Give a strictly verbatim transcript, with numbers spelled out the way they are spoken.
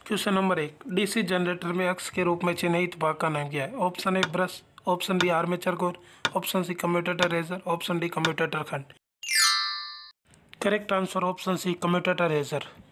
Question number एक, DC generator में अक्स के रूप में चिन्हित भाग का नाम क्या है? Option A brush, option B armature core, option C commutator riser, option D commutator खंड। Correct answer option C commutator razor.